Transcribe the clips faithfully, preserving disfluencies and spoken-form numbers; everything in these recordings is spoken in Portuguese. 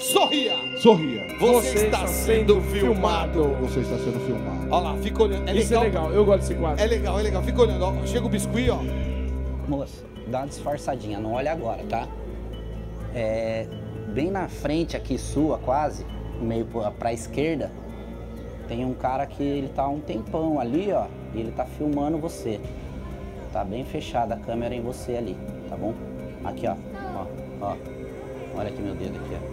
Sorria. Sorria. Você, Você está sendo filmado. Você está sendo filmado. Olha lá, fica olhando. É Isso legal. é legal, eu gosto desse quadro. É legal, é legal. Fica olhando. Ó, chega o biscuit, ó. Moça, dá uma disfarçadinha, não olha agora, tá? É, bem na frente aqui sua, quase, meio pra, pra esquerda, tem um cara que ele tá há um tempão ali, ó, e ele tá filmando você. Tá bem fechada a câmera em você ali, tá bom? Aqui, ó, ó, ó. Olha aqui meu dedo aqui,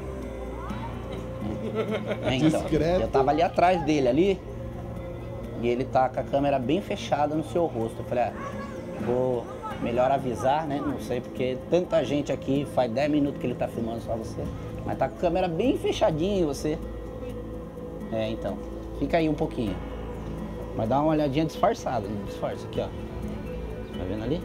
ó. É, então, Discreto. eu tava ali atrás dele, ali, e ele tá com a câmera bem fechada no seu rosto. Eu falei, ah, vou melhor avisar, né? Não sei, porque tanta gente aqui, faz dez minutos que ele tá filmando só você. Mas tá com a câmera bem fechadinha em você. É, então, fica aí um pouquinho. Mas dá uma olhadinha disfarçada, disfarça aqui, ó. Tá vendo ali?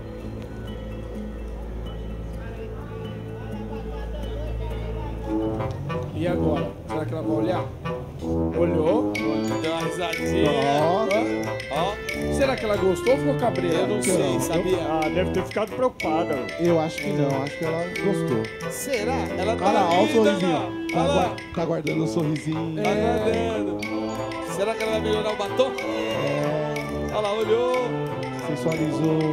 E agora? Será que ela vai olhar? Olhou? Deu uma risadinha. Ó. Ó. Será que ela gostou ou ficou cabreira? Eu não sei, sabia? Ah, deve ter ficado preocupada. Eu acho que não, acho que ela gostou. Será? Ela tá Olha lá, olha o linda, sorrisinho. ó. Tá, Olha lá. gua- tá guardando o sorrisinho. Tá guardando. Será que ela vai melhorar o batom? É, Olha lá, olhou. sensualizou.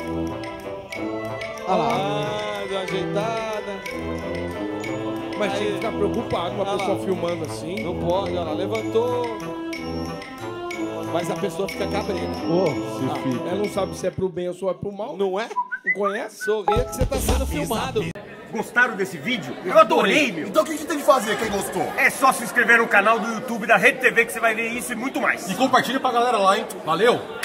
Olha lá. Ah, deu uma ajeitada. Mas tinha que ficar preocupado com Olha a pessoa lá. filmando assim. Não pode, olha lá, levantou. Mas a pessoa fica cabreira. Ô, se Ah, fica. ela não sabe se é pro bem ou se é pro mal. Não é? Não conhece? Sorria que você tá sendo filmado. Gostaram desse vídeo? Eu adorei, meu! Então o que que tem que fazer, quem gostou? É só se inscrever no canal do YouTube da Rede T V que você vai ver isso e muito mais. E compartilha pra galera lá, hein? Valeu!